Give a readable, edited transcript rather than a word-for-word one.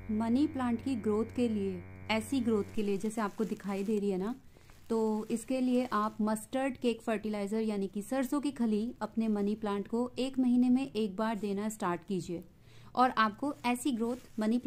money plant की growth के लिए, ऐसी ग्रोथ के लिए जैसे आपको दिखाई दे रही है ना, तो इसके लिए आप मस्टर्ड केक फर्टिलाइज़र यानी कि सरसों की खली अपने मनी प्लांट को 1 महीने में एक बार देना स्टार्ट कीजिए और आपको ऐसी ग्रोथ मनी